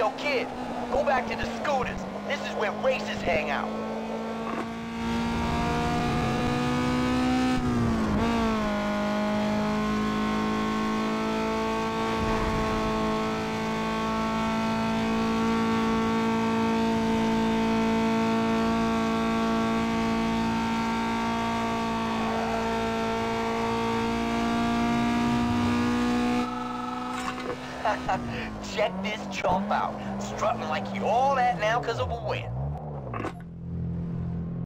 Yo, kid, go back to the scooters. This is where races hang out. Check this chump out. Strutting like he all that now because of a win.